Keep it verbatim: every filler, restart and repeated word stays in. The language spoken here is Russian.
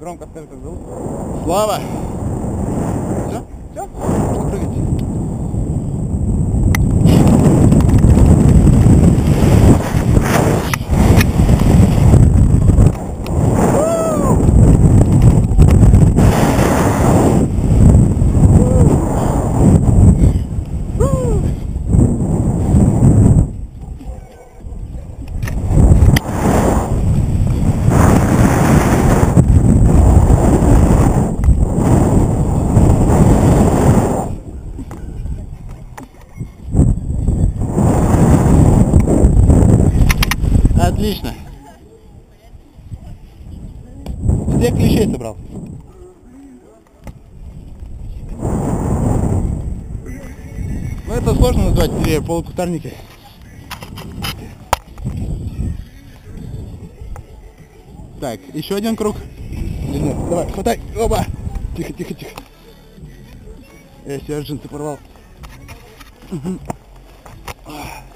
Громко скажи, как зовут. Слава! Все? Все? Можно прыгать. Отлично. Где клещей собрал? Ну это сложно назвать деревья полукустарники. Так, еще один круг. Или нет? Давай, хватай. Оба! Тихо, тихо, тихо. Я себе джинсы порвал. Угу.